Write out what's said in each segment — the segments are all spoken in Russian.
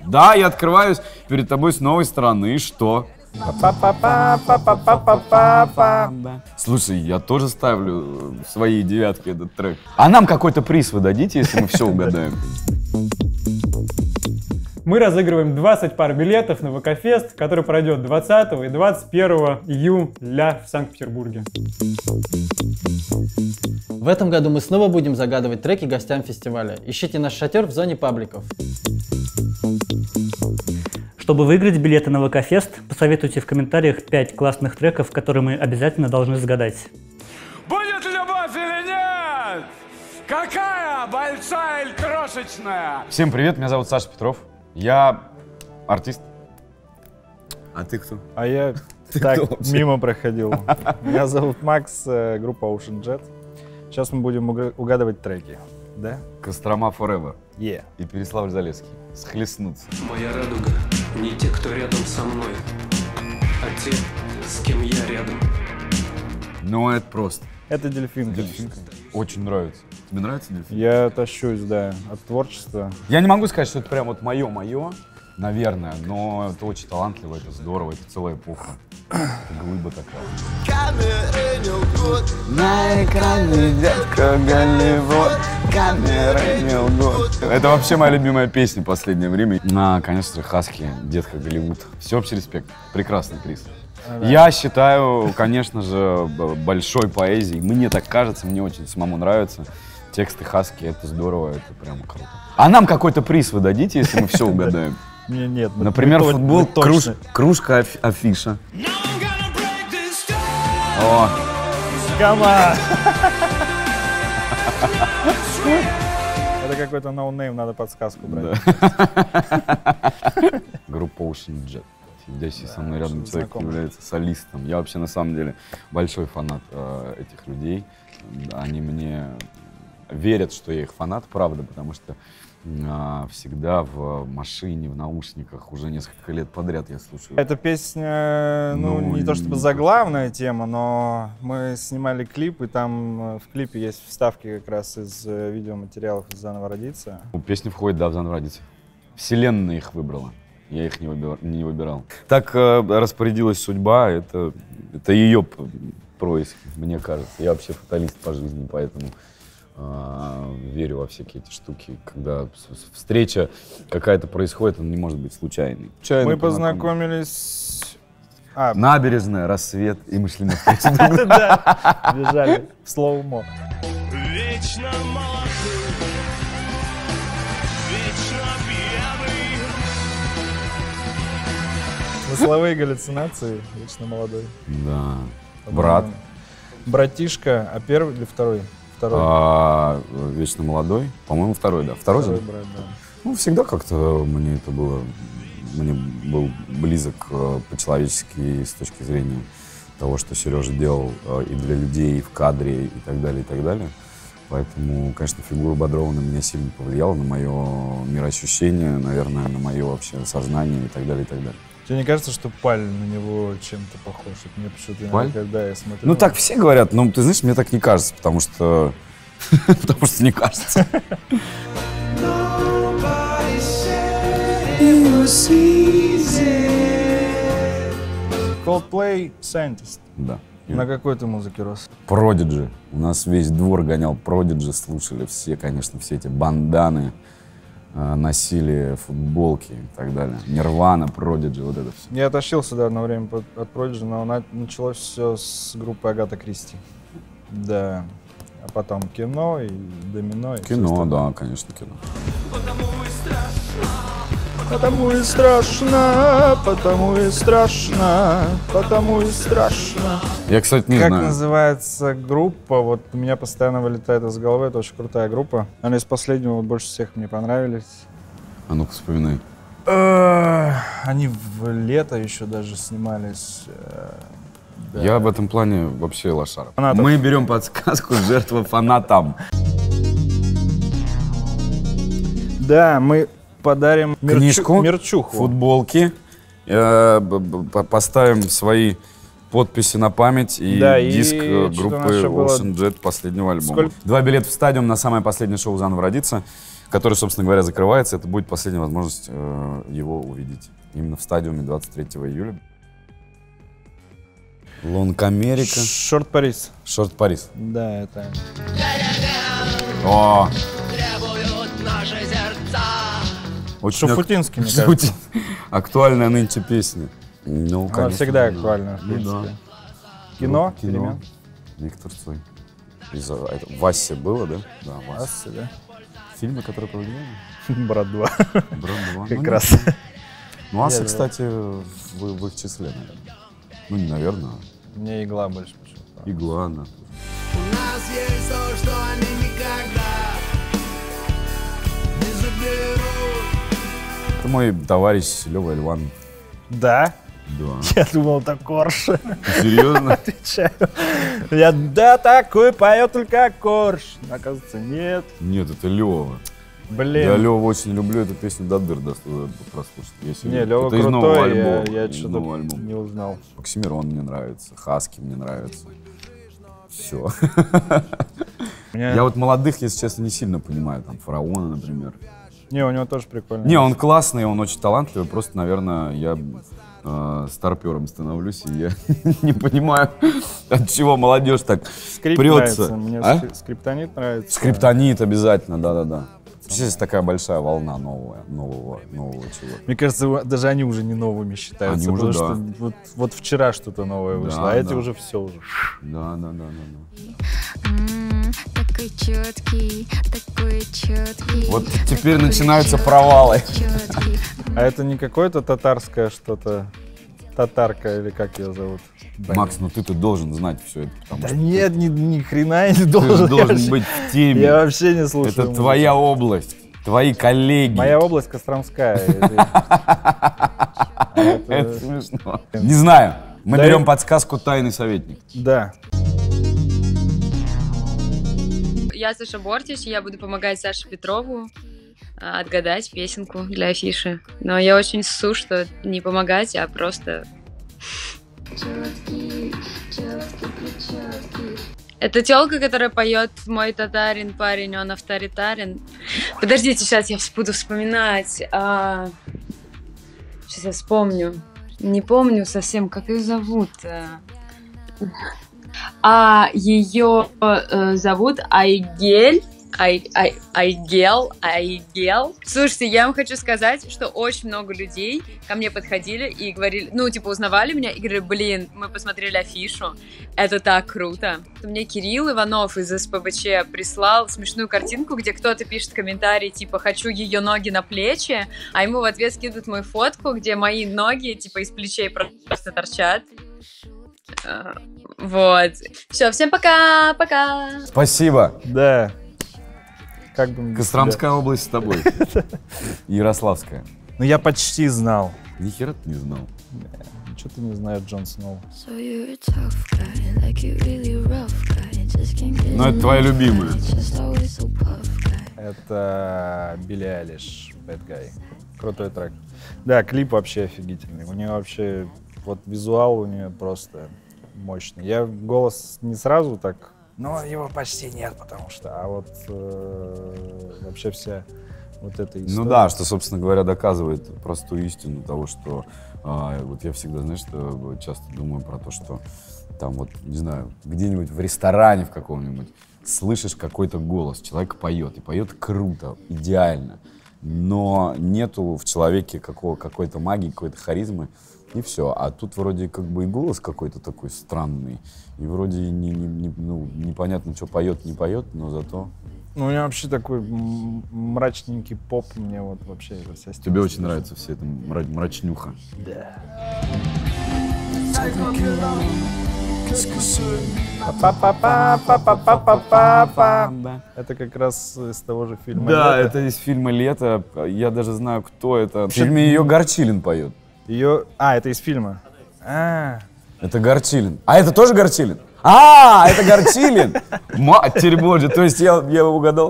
Да, я открываюсь перед тобой с новой стороны, и что? Слушай, я тоже ставлю в свои девятки этот трек. А нам какой-то приз вы дадите, если мы все угадаем? Мы разыгрываем 20 пар билетов на ВК-фест, который пройдет 20 и 21 июля в Санкт-Петербурге. В этом году мы снова будем загадывать треки гостям фестиваля. Ищите наш шатер в зоне пабликов. Чтобы выиграть билеты на ВК-фест, посоветуйте в комментариях 5 классных треков, которые мы обязательно должны загадать. Будет любовь или нет? Какая? Большая или крошечная? Всем привет, меня зовут Саша Петров. Я артист. А ты кто? А я так мимо проходил. Меня зовут Макс, группа Ocean Jet. Сейчас мы будем угадывать треки. Да? Кострома Forever. И Переславль-Залесский. Схлестнуться. Моя радуга не те, кто рядом со мной, а те, с кем я рядом. Ну, это просто. это дельфин. Дельфин. Очень нравится. Тебе нравится дельфин? Я тащусь, да, от творчества. Я не могу сказать, что это прям вот мое, наверное, но это очень талантливо, это здорово, это целая эпоха. Это глыба такая. Камеры не лгут. На экране детка Голливуд. Камеры не лгут. Это вообще моя любимая песня в последнее время. Конечно же, Хаски, детка Голливуд. Всеобщий респект. Прекрасный приз. Я считаю, конечно же, большой поэзией. Мне так кажется, мне очень самому нравится. Тексты Хаски, это здорово, это прям круто. А нам какой-то приз вы дадите, если мы все угадаем? Мне нет. Например, футбол, кружка, афиша. О! Кама! Это какой-то ноунейм, надо подсказку брать. Группа Ocean Jet. Сидящий со мной рядом человек является солистом. Я вообще на самом деле большой фанат этих людей. Они мне верят, что я их фанат, правда, потому что всегда в машине, в наушниках уже несколько лет подряд я слушаю. Эта песня, не то чтобы заглавная тема, но мы снимали клип, и там в клипе есть вставки как раз из видеоматериалов из «Заново родиться». Песня входит, да, в «Заново родиться». Вселенная их выбрала. Я их не выбирал. Так распорядилась судьба, это ее происки, мне кажется. Я вообще фаталист по жизни, поэтому верю во всякие эти штуки. Когда встреча какая-то происходит, она не может быть случайной. Мы познакомились... Набережная, рассвет, и мы шли на встречу. Да, бежали в слоумо. Вечно молодой, вечно пьяный. Смысловые галлюцинации, вечно молодой. Да. Брат. Братишка, а первый или второй? Вечно молодой. По-моему, второй, да. Второй же? Брат, да. Ну, всегда как-то мне это было... Мне был близок по-человечески с точки зрения того, что Сережа делал и для людей, и в кадре, и так далее, и так далее. Поэтому, конечно, фигура Бодрова на меня сильно повлияла, на мое мироощущение, наверное, на мое вообще сознание и так далее, и так далее. Тебе не кажется, что Паль на него чем-то похож? Мне почему-то иногда, когда я смотрю... Ну, так все говорят, но ты знаешь, мне так не кажется, потому что... Потому что не кажется. Coldplay Scientist. Да. На какой ты музыке рос? Prodigy. У нас весь двор гонял Prodigy, слушали все, конечно, все эти банданы, носили футболки и так далее. Нирвана, Prodigy, вот это все. Я тащился, да, одно время от Prodigy, но началось все с группы Агата Кристи. Да. А потом кино и домино. И кино, да, конечно, кино. Потому и страшно, потому и страшно, потому и страшно. Я, кстати, не знаю. Как называется группа? Вот у меня постоянно вылетает из головы. Это очень крутая группа. Она из последнего больше всех мне понравились. А ну-ка, вспоминай. Они в лето еще даже снимались. Да. Я в этом плане вообще лошара. Мы берем подсказку «Жертва фанатам». Да, мы подарим книжку, мерчуху, футболки, поставим свои подписи на память и диск группы Ocean Jet последнего альбома. 2 билета в стадиум на самое последнее шоу «Заново родиться», который, собственно говоря, закрывается. Это будет последняя возможность его увидеть. Именно в стадиуме 23 июля. Лонг Америка. Шорт Парис. Шорт Парис. Да, это... О! Очень Шуфутинский, мне кажется. Актуальная нынче песня. Ну, Она конечно, всегда да. актуальна, в Ну, принципе. да. Кино? Кино. Перемен? Виктор Цой. Васе было, да? Да, Вася. Асси, да? Фильмы, которые повлияли? Брат 2. Брат 2. Как раз. Ну, Аса, Я кстати, в их числе, наверное. Ну, не наверное. Мне Игла больше почему-то. Игла, она. У нас есть то, что они никогда не заберут. Это мой товарищ Лёва Эльван. Да? Да. Я думал, это Корж. Серьезно? Отвечаю. Я, да, такой поет только Корж. Оказывается, нет. Нет, это Лёва. Блин. Я Лёву очень люблю, эту песню до дыр прослушать. Не, Лёва это из нового крутой, альбома. я Из что-то нового альбома. не узнал. Оксимирон мне нравится, Хаски мне нравится. Все. Мне- Я вот молодых, если честно, не сильно понимаю. Там Фараона, например. Не, у него тоже прикольно. Не, он классный, он очень талантливый. Просто, наверное, я старпером становлюсь, и я не понимаю, от чего молодежь так Скрип прется. нравится. Мне А? скриптонит нравится. Скриптонит обязательно, да-да-да. Сейчас такая большая волна нового чего. Мне кажется, даже они уже не новыми считаются. Они уже, потому да. что вот вчера что-то новое вышло, Да, а эти да. уже все уже. Да. Такой четкий, такой четкий. Вот теперь начинаются провалы. А это не какое-то татарское что-то? Татарка или как ее зовут? Макс, ну ты должен знать все это, потому Да что нет, ни хрена я не ты должен. же должен Я быть в теме. Я вообще не слушаю. Это музыку. твоя область, твои коллеги. Моя область Костромская. Это смешно. Не знаю. Мы Да берем и- подсказку «Тайный советник». Да. Я Саша Бортич, я буду помогать Саше Петрову отгадать песенку для афиши. Но я очень ссу, что не помогать, а просто... Это тёлка, которая поет «Мой татарин парень, он авторитарен». Подождите, сейчас я буду вспоминать. Сейчас я вспомню. Не помню совсем, как ее зовут. Ее зовут Айгель. Айгел. Слушайте, я вам хочу сказать, что очень много людей ко мне подходили и говорили, ну, типа, узнавали меня и говорили, блин, мы посмотрели афишу, это так круто. Мне Кирилл Иванов из СПБЧ прислал смешную картинку, где кто-то пишет комментарий, типа, хочу ее ноги на плечи, а ему в ответ скидывают мою фотку, где мои ноги, типа, из плечей просто торчат. Вот. Все, всем пока! Спасибо. Да. Как бы без Костромская область с тобой. Ярославская. тебя? Ну я почти знал. Ни хера ты не знал. Что ты не знаешь, Джон Сноу? Но это твоя любимая. Это Билли Айлиш, Bad Guy. Крутой трек. Да, клип вообще офигительный. У нее вообще, вот визуал у нее просто мощный. Я голос не сразу так, но его почти нет, потому что, а вот вообще вся вот эта история. Ну да, что, собственно говоря, доказывает простую истину того, что вот я всегда, знаешь, что часто думаю про то, что там вот, не знаю, где-нибудь в ресторане в каком-нибудь слышишь какой-то голос, человек поет, и поет круто, идеально, но нету в человеке какой-то магии, какой-то харизмы, и все. А тут вроде как бы и голос какой-то такой странный, и вроде непонятно, что поет, не поет, но зато... Ну, у меня вообще такой мрачненький поп, мне вот вообще вся стиль. Тебе очень нравится все это мрачнюха. Да. Это как раз из того же фильма. Да, «Лето». это из фильма «Лето». Я даже знаю, кто это. В фильме ее Горчилин поет. Это из фильма. Это Горчилин. А это тоже Горчилин? Это Горчилин! Матерь Божья, то есть я угадал?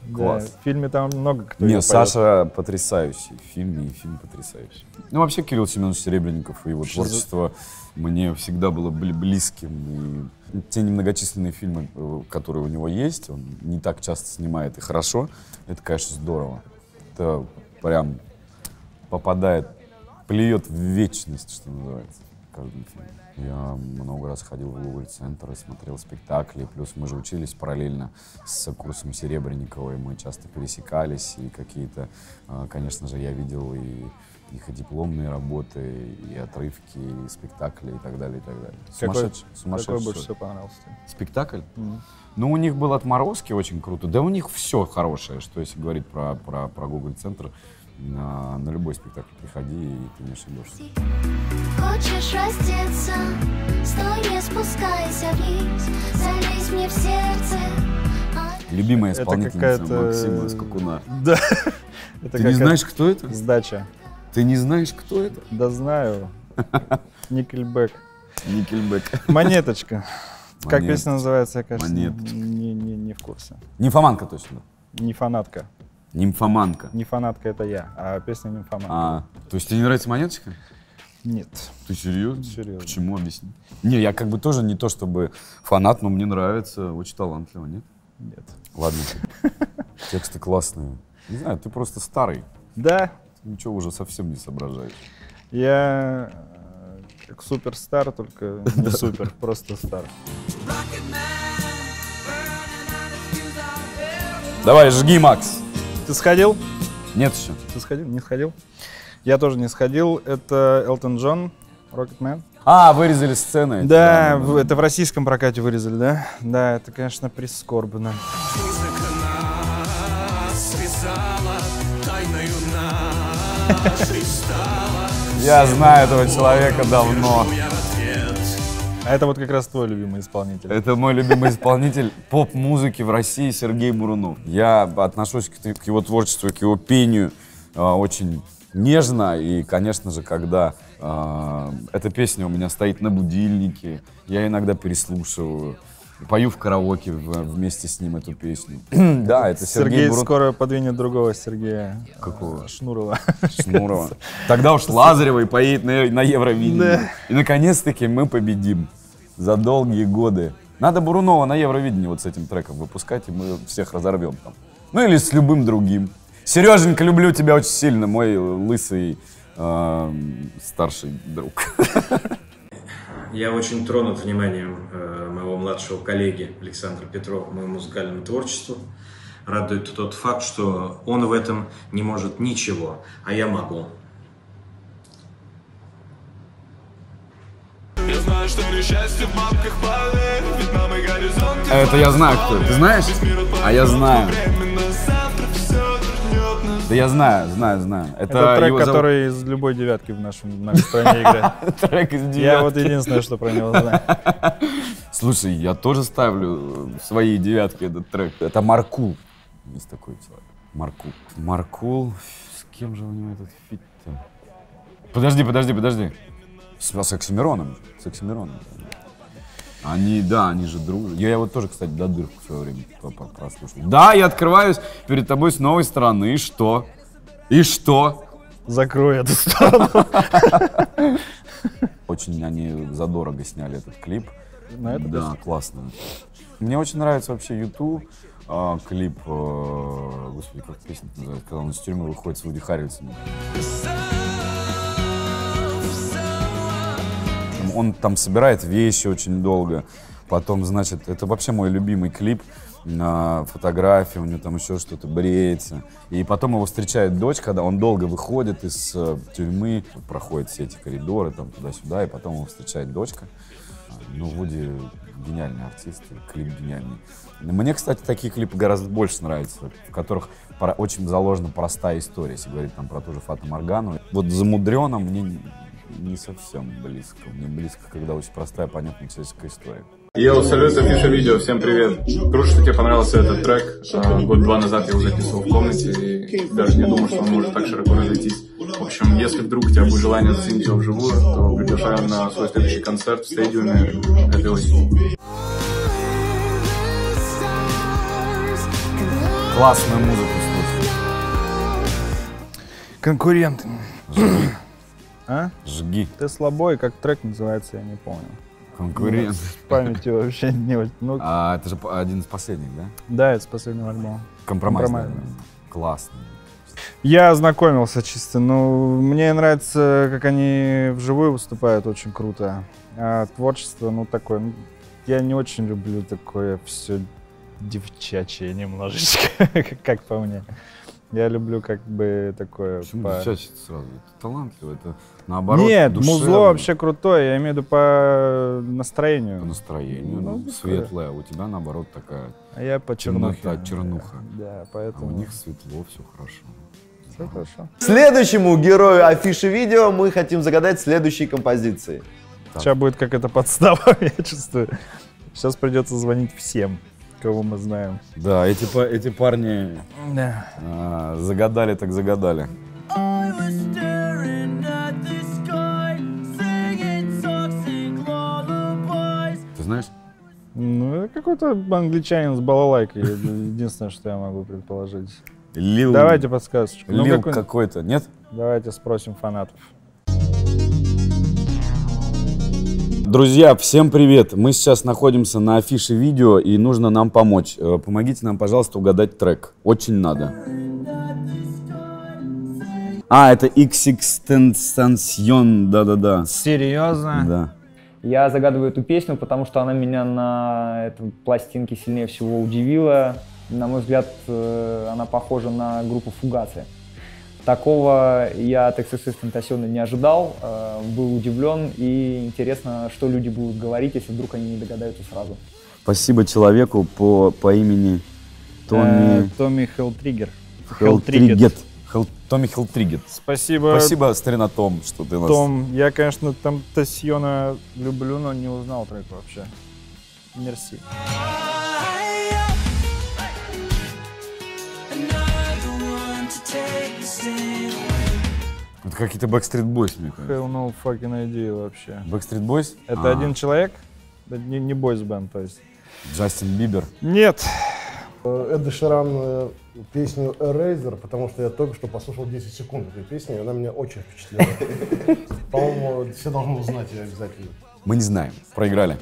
Класс. В фильме там много кто Не, её Саша потрясающий в фильме, и фильм потрясающий. Ну, вообще, Кирилл Семенович Серебренников и его творчество мне всегда было близким. И те немногочисленные фильмы, которые у него есть, он не так часто снимает и хорошо, это, конечно, здорово. Это прям попадает, плюет в вечность, что называется, в каждом фильме. Я много раз ходил в Гоголь-центр и смотрел спектакли, плюс мы же учились параллельно с курсом Серебренникова, и мы часто пересекались, и какие-то, конечно же, я видел и их и дипломные работы, и отрывки, и спектакли, и так далее, и так далее. Сумасшедший. Какой больше всего понравился? Спектакль? Ну, у них был «Отморозки» очень круто. Да у них все хорошее, что если говорить про Гоголь-центр, на любой спектакль приходи, и ты не ошибешься. Хочешь раздеться, стой, не спускайся вниз, залезь мне в сердце. Любимая исполнительница Максима Скакуна. Да. Ты не знаешь, кто это? Сдача. Ты не знаешь, кто это? Да знаю. Никельбэк. Никельбэк. Монеточка. Как песня называется, я, кажется, не в курсе. Нимфоманка точно. Не фанатка. Нимфоманка. Не фанатка — это я, а песня «Нимфоманка». То есть тебе не нравится «Монеточка»? Нет. Ты серьезно? Серьезно. Почему? Объясни. Не, я как бы тоже не то чтобы фанат, но мне нравится, очень талантливо, нет? Нет. Ладно. Тексты классные. Не знаю, ты просто старый. Да. Ты ничего уже совсем не соображаешь. Я как суперстар, только не супер, просто стар. Давай, жги, Макс. Ты сходил? Нет еще. Ты сходил? Не сходил? Я тоже не сходил. Это Элтон Джон, Rocketman. Вырезали сцены. Да, это в российском прокате вырезали, да? Да, это, конечно, прискорбно. Я знаю этого человека давно. А это вот как раз твой любимый исполнитель. Это мой любимый исполнитель поп-музыки в России Сергей Бурунов. Я отношусь к его творчеству, к его пению очень нежно. И, конечно же, когда эта песня у меня стоит на будильнике, я иногда переслушиваю. Пою в караоке вместе с ним эту песню. Да, это Сергей Бурунов. Скоро подвинет другого Сергея. Какого? Шнурова. Шнурова. Тогда уж Лазаревой поедет на Евровидение. Да. И наконец-таки мы победим. За долгие годы. Надо Бурунова на Евровидении вот с этим треком выпускать, и мы всех разорвем там. Ну или с любым другим. Сереженька, люблю тебя очень сильно, мой лысый старший друг. Я очень тронут вниманием моего младшего коллеги Александра Петрова к моему музыкальному творчеству. Радует тот факт, что он в этом не может ничего, а я могу. Я знаю, что несчастье в бабках, поверь, ведь нам и горизонт. Это я знаю, кто. Ты знаешь? А я знаю. Да я знаю. Это трек, который из любой девятки в нашей стране играет. Трек из девятки. Я вот единственное, что про него знаю. Слушай, я тоже ставлю в свои девятки этот трек. Это Маркул. Есть такой человек. Маркул. Маркул. С кем же у него этот фит-то? Подожди. С Оксимироном. Они же дружат. Я его тоже, кстати, до дыр в свое время прослушал. Да, я открываюсь перед тобой с новой стороны. И что? Закрой эту сторону. Очень они задорого сняли этот клип. На это да, классно. Мне очень нравится вообще YouTube клип, господи, как песня называется, когда он из тюрьмы выходит с Вуди Харрельсоном. Он там собирает вещи очень долго. Потом, значит, это вообще мой любимый клип на фотографии, у него там еще что-то бреется. И потом его встречает дочь, когда он долго выходит из тюрьмы, проходит все эти коридоры, там туда-сюда, и потом его встречает дочка. Ну, Вуди гениальный артист, клип гениальный. Мне, кстати, такие клипы гораздо больше нравятся, в которых очень заложена простая история, если говорить там про ту же Фату Моргану. Вот замудренно мне не совсем близко. Мне близко, когда очень простая, понятная человеческая история. Йоу, салют, Афиша Видео, всем привет. Круто, что тебе понравился этот трек. Год-два назад я его записывал в комнате и даже не думал, что он может так широко разойтись. В общем, если вдруг у тебя будет желание заценить его вживую, то приглашаю на свой следующий концерт в стадиуме этой осенью. классную музыку слушать. Конкуренты. Жги. А? Жги. Ты слабой, как трек называется, я не помню. Конкурент. С памятью вообще не очень. Ну, это же один из последних, да? да, это с последнего альбома. Компромисс. Классный. Я ознакомился чисто, но мне нравится, как они вживую выступают, очень круто. А творчество, ну, такое, ну, я не очень люблю такое все девчачье немножечко, как по мне. Я люблю как бы такое... Почему девчачье сразу? Это талантливо, это наоборот Нет, душевно. музло вообще крутое, я имею в виду по настроению. По настроению, ну, светлое, у тебя наоборот такая а я по чернухе. Чернуха. Да, поэтому... А у них светло, все хорошо. Все хорошо. Следующему герою афиши видео мы хотим загадать следующие композиции. Так. Сейчас будет какая-то подстава, я чувствую. Сейчас придется звонить всем, кого мы знаем. Да, эти парни да. Загадали так загадали. Ты знаешь? Ну, это какой-то англичанин с балалайкой, единственное, что я могу предположить. Лил... Давайте подсказочку. Лил какой-то, нет? Давайте спросим фанатов. Друзья, всем привет! Мы сейчас находимся на афише видео, и нужно нам помочь. Помогите нам, пожалуйста, угадать трек. Очень надо. Это XXXTentacion, да-да-да. Серьезно? Да. Я загадываю эту песню, потому что она меня на этой пластинке сильнее всего удивила. На мой взгляд, она похожа на группу Фугасы. Такого я от XXXTentacion не ожидал, был удивлен, и интересно, что люди будут говорить, если вдруг они не догадаются сразу. Спасибо человеку по имени Томми Хелтриггет. Томми Хелтриггет. Спасибо. Спасибо, старина Том, что ты нас... Том, я, конечно, Тентасьона люблю, но не узнал трек вообще. Мерси. Это какие-то Backstreet Boys, мне кажется. Hell no fucking idea вообще. Backstreet Boys? Это один человек? Это не бойс-бенд, то есть. Джастин Бибер? Нет. Эд Ширан песню Eraser, потому что я только что послушал 10 секунд этой песни, и она меня очень впечатлила. По-моему, все должны узнать ее обязательно. Мы не знаем. Проиграли.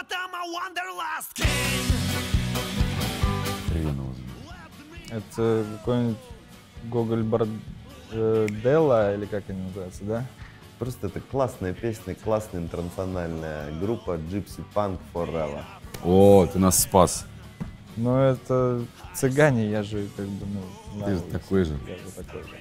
Это какой-нибудь Гоголь Борделла, или как они называются, да? Просто это классная песня, классная интернациональная группа Gypsy Punk Forever. О, ты нас спас. Ну это цыгане, я же как бы, ну... Ты же такой же. Я же такой же.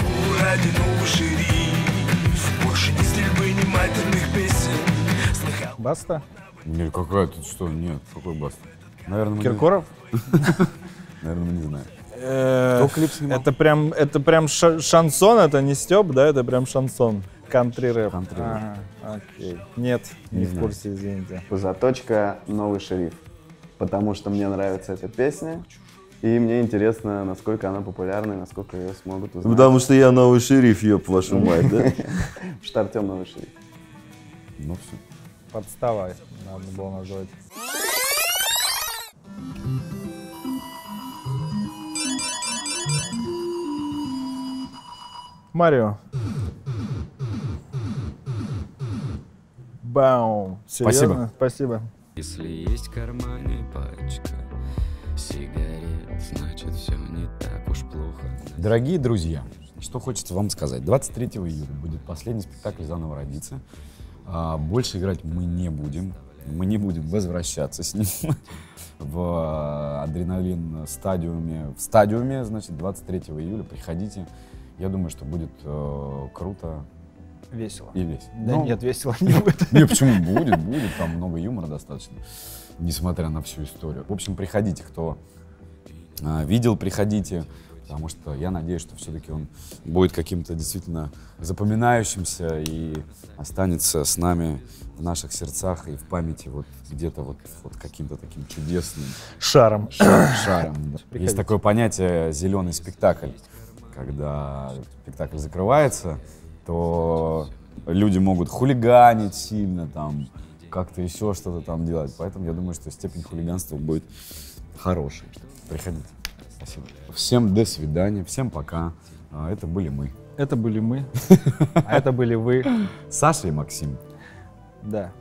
Баста? Нет, какая тут что? Нет, какой Баста? Наверное, Киркоров? Наверное, мы не знаем. Кто клип снимал? Это прям шансон, это не стёб, да? Это прям шансон. Кантри-рэп. Ага, окей. Нет, не в курсе, извините. Заточка «Новый шериф», потому что мне нравится эта песня, и мне интересно, насколько она популярна, и насколько ее смогут узнать. Потому что я новый шериф, ёб вашу мать, да? Потому что Артем новый шериф. Ну все. Подстава надо было назвать. Марио. Баум. Серьезно? Спасибо. Если есть в кармане пачка сигарет, значит все не так уж плохо. Дорогие друзья, что хочется вам сказать. 23 июля будет последний спектакль «Заново родиться». Больше играть мы не будем. Мы не будем возвращаться с ним в адреналин стадиуме. В стадиуме, значит, 23 июля. Приходите. Я думаю, что будет круто. Весело. И весело. Да нет, весело не будет. Нет, почему? Будет. Там много юмора достаточно, несмотря на всю историю. В общем, приходите, кто видел, приходите. Потому что я надеюсь, что все-таки он будет каким-то действительно запоминающимся и останется с нами в наших сердцах и в памяти вот где-то вот каким-то таким чудесным шаром. Шаром. Есть такое понятие «зеленый спектакль». Когда спектакль закрывается, то люди могут хулиганить сильно, там, как-то еще что-то там делать. Поэтому я думаю, что степень хулиганства будет хорошей. Приходите. Спасибо. Всем до свидания, всем пока. Это были мы. Это были мы, а это были вы. Саша и Максим. Да.